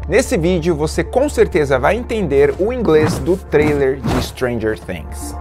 Nesse vídeo você com certeza vai entender o inglês do trailer de Stranger Things.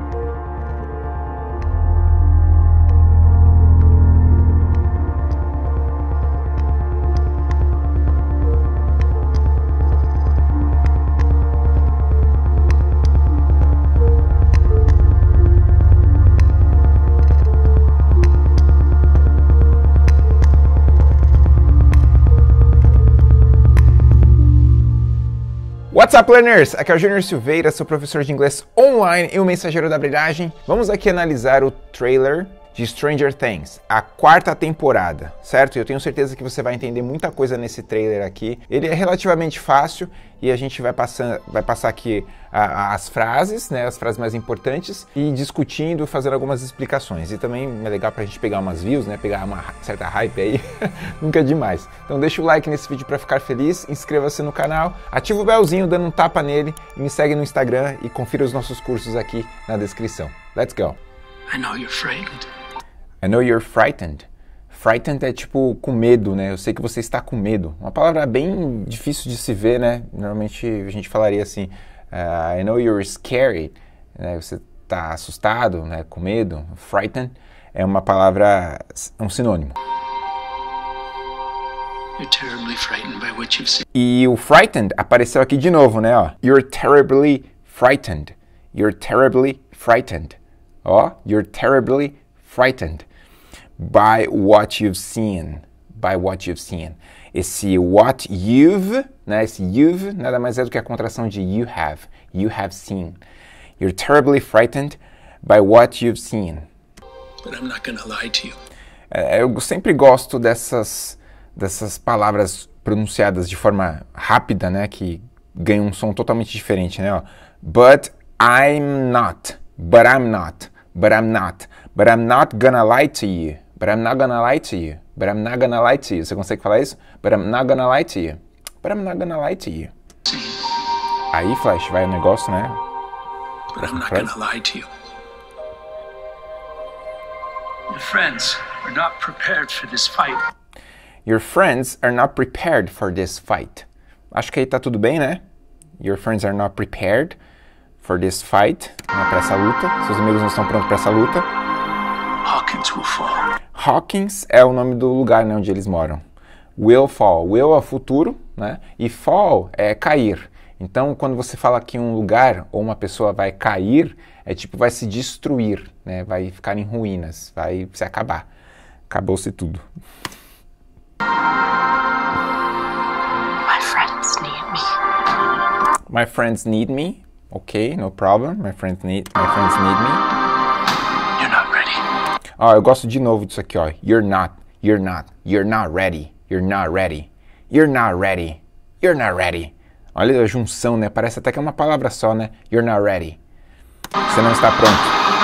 What's up, learners? Aqui é o Júnior Silveira, sou professor de inglês online e o mensageiro da brilhagem. Vamos aqui analisar o trailer de Stranger Things, a 4ª temporada, certo? Eu tenho certeza que você vai entender muita coisa nesse trailer aqui. Ele é relativamente fácil e a gente vai passar aqui as frases, né, as frases mais importantes e discutindo, fazendo algumas explicações. E também é legal pra gente pegar umas views, né, pegar uma certa hype aí, nunca é demais. Então deixa o like nesse vídeo pra ficar feliz, inscreva-se no canal, ativa o belzinho dando um tapa nele e me segue no Instagram e confira os nossos cursos aqui na descrição. Let's go! I know you're frightened. I know you're frightened. Frightened é tipo com medo, né? Eu sei que você está com medo. Uma palavra bem difícil de se ver, né? Normalmente a gente falaria assim, I know you're scared. Né? Você está assustado, né? Com medo. Frightened é uma palavra, um sinônimo. You're terribly frightened by what you've seen. E o frightened apareceu aqui de novo, né? Ó, you're terribly frightened. You're terribly frightened. Ó, you're terribly frightened by what you've seen. By what you've seen. Esse what you've, né? Esse you've nada mais é do que a contração de you have. You have seen. You're terribly frightened by what you've seen. But I'm not gonna lie to you. Eu sempre gosto dessas palavras pronunciadas de forma rápida, né? Que ganham um som totalmente diferente, né? Ó, but I'm not. But I'm not. But I'm not. But I'm not gonna lie to you. But I'm not gonna lie to you. But I'm not gonna lie to you. Você consegue falar isso? But I'm not gonna lie to you. But I'm not gonna lie to you. Sim. Aí, Flash, vai o negócio, né? But I'm not gonna lie to you. Your friends are not prepared for this fight. Your friends are not prepared for this fight. Acho que aí tá tudo bem, né? Your friends are not prepared for this fight. Não é pra essa luta. Seus amigos não estão prontos pra essa luta. Hawkins will fall. Hawkins é o nome do lugar, né, onde eles moram. Will fall. Will é o futuro, né? E fall é cair. Então, quando você fala que um lugar ou uma pessoa vai cair, é tipo vai se destruir, né? Vai ficar em ruínas, vai se acabar. Acabou-se tudo. My friends need me. My friends need me. Okay, no problem. My friends need me. You're not ready. Ó, eu gosto de novo disso aqui, ó. You're not ready. You're not ready. You're not ready. You're not ready. Olha a junção, né? Parece até que é uma palavra só, né? You're not ready. Você não está pronto.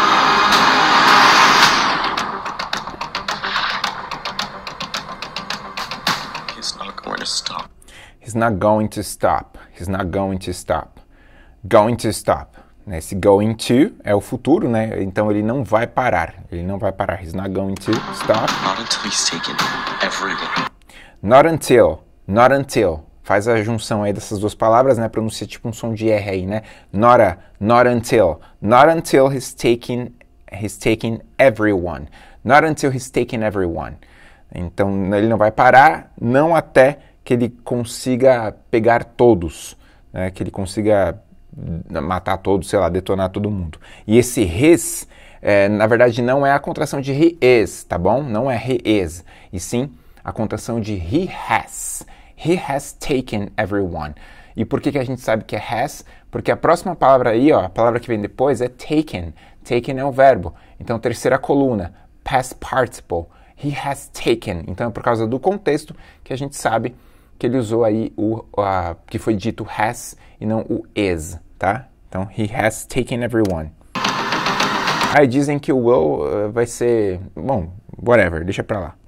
He's not going to stop. He's not going to stop. He's not going to stop. Going to stop. Esse going to é o futuro, né? Então ele não vai parar. Ele não vai parar. He's not going to stop. Not until he's taken everyone. Not until. Not until. Faz a junção aí dessas duas palavras, né? Pronuncia tipo um som de R aí, né? Not until. Not until he's taken everyone. Not until he's taken everyone. Então ele não vai parar, não até que ele consiga pegar todos, né? Que ele consiga matar todos, sei lá, detonar todo mundo. E esse his, na verdade, não é a contração de he is, tá bom? Não é he is, e sim a contração de he has. He has taken everyone. E por que a gente sabe que é has? Porque a próxima palavra aí, ó, a palavra que vem depois é taken. Taken é o verbo. Então, terceira coluna, past participle. He has taken. Então, é por causa do contexto que a gente sabe que ele usou aí que foi dito has e não o is, tá? Então, he has taken everyone. Aí dizem que o will vai ser... Bom, whatever, deixa pra lá.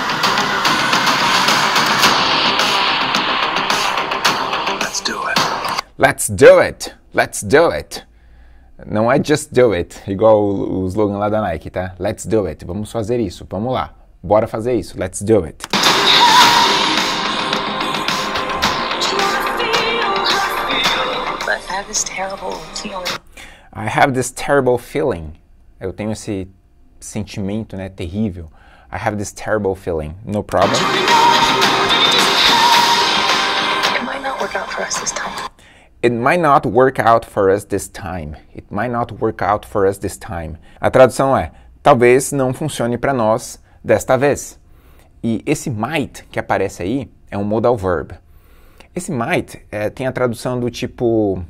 Let's do it. Let's do it! Let's do it! Não é just do it, igual o slogan lá da Nike, tá? Let's do it. Vamos fazer isso. Vamos lá. Bora fazer isso. Let's do it. I have this terrible feeling. I have this terrible feeling. Eu tenho esse sentimento, né, terrível. I have this terrible feeling. No problem. It might not work out for us this time. It might not work out for us this time. It might not work out for us this time. A tradução é, talvez não funcione para nós desta vez. E esse might que aparece aí é um modal verb. Esse might tem a tradução do tipo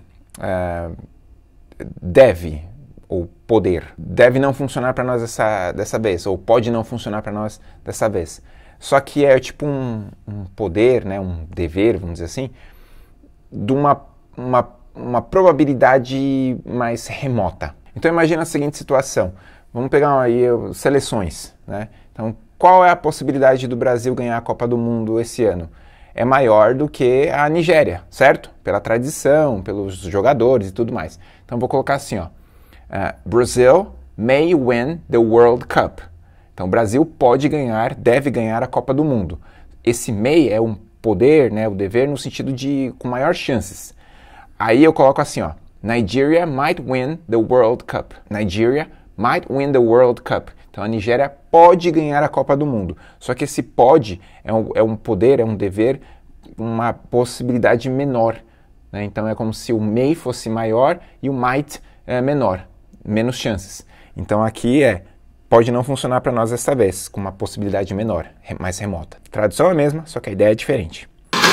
deve, ou poder. Deve não funcionar para nós dessa vez, ou pode não funcionar para nós dessa vez. Só que é tipo um poder, né, um dever, vamos dizer assim, de uma probabilidade mais remota. Então imagina a seguinte situação. Vamos pegar aí seleções, né? Então, qual é a possibilidade do Brasil ganhar a Copa do Mundo esse ano? É maior do que a Nigéria, certo? Pela tradição, pelos jogadores e tudo mais. Então vou colocar assim, ó. Brazil may win the World Cup. Então o Brasil pode ganhar, deve ganhar a Copa do Mundo. Esse may é um poder, né, o dever no sentido de com maior chances. Aí eu coloco assim, ó. Nigeria might win the World Cup. Nigeria might win the World Cup. Então a Nigéria pode ganhar a Copa do Mundo. Só que esse pode é um poder, é um dever, uma possibilidade menor, né? Então é como se o may fosse maior e o might é menor, menos chances. Então aqui pode não funcionar para nós dessa vez, com uma possibilidade menor, mais remota. A tradução é a mesma, só que a ideia é diferente.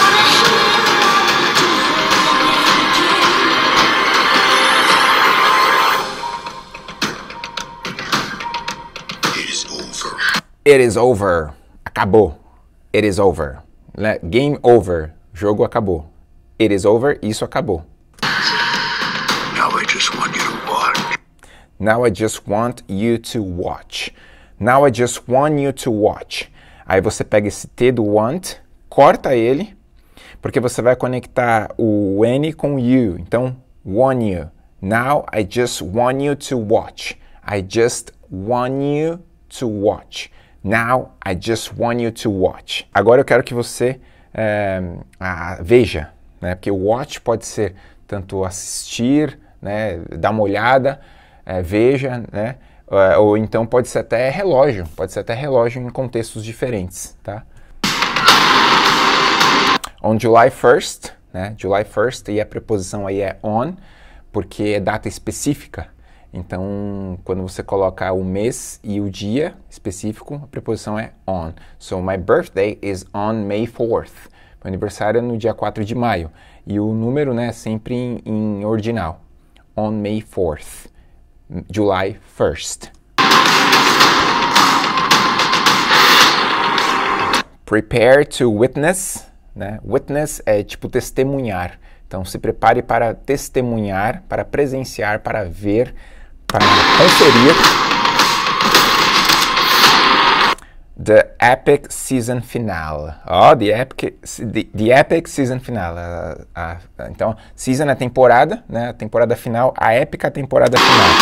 It is over. Acabou. It is over. Game over. Jogo acabou. It is over. Isso acabou. Now I just want you to watch. Now I just want you to watch. Now I just want you to watch. Aí você pega esse T do want, corta ele, porque você vai conectar o N com o you. Então, want you. Now I just want you to watch. I just want you to watch. Now, I just want you to watch. Agora eu quero que você veja, né? Porque watch pode ser tanto assistir, né? Dar uma olhada, veja, né? Ou então pode ser até relógio. Pode ser até relógio em contextos diferentes, tá? On July 1st, né? July 1st, e a preposição aí é on, porque é data específica. Então, quando você coloca o mês e o dia específico, a preposição é on. So, my birthday is on May 4th. Meu aniversário é no dia 4 de maio. E o número, né, é sempre em ordinal. On May 4th. July 1st. Prepare to witness, né? Witness é tipo testemunhar. Então, se prepare para testemunhar, para presenciar, para ver, para conferir the epic season finale. The epic season finale. Então, season é temporada, né? A temporada final, a épica temporada final.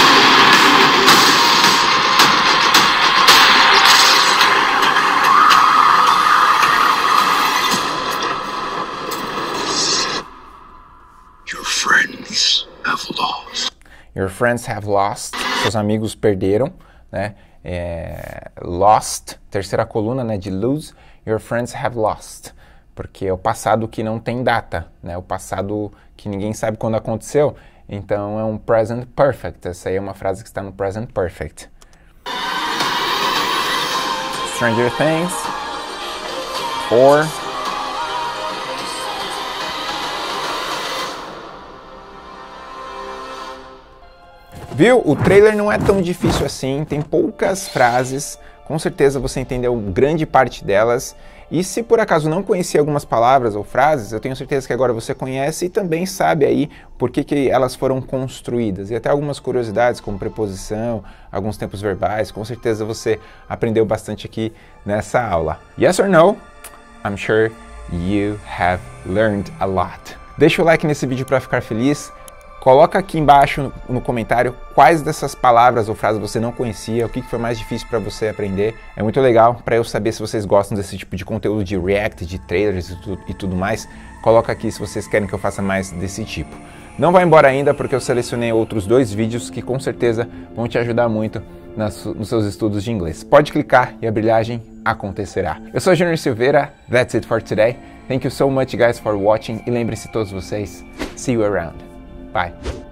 Your friends have lost. Seus amigos perderam, né? Lost, terceira coluna, né, de lose. Your friends have lost. Porque é o passado que não tem data, né? O passado que ninguém sabe quando aconteceu. Então é um present perfect. Essa aí é uma frase que está no present perfect. Stranger Things 4. Viu? O trailer não é tão difícil assim, tem poucas frases, com certeza você entendeu grande parte delas. E se por acaso não conhecia algumas palavras ou frases, eu tenho certeza que agora você conhece e também sabe aí por que elas foram construídas. E até algumas curiosidades como preposição, alguns tempos verbais, com certeza você aprendeu bastante aqui nessa aula. Yes or no? I'm sure you have learned a lot. Deixa o like nesse vídeo para ficar feliz. Coloca aqui embaixo no comentário quais dessas palavras ou frases você não conhecia, o que foi mais difícil para você aprender. É muito legal para eu saber se vocês gostam desse tipo de conteúdo de React, de trailers e tudo mais. Coloca aqui se vocês querem que eu faça mais desse tipo. Não vai embora ainda porque eu selecionei outros 2 vídeos que com certeza vão te ajudar muito nos seus estudos de inglês. Pode clicar e a brilhagem acontecerá. Eu sou Junior Silveira, that's it for today. Thank you so much guys for watching e lembrem-se todos vocês, see you around. Bye.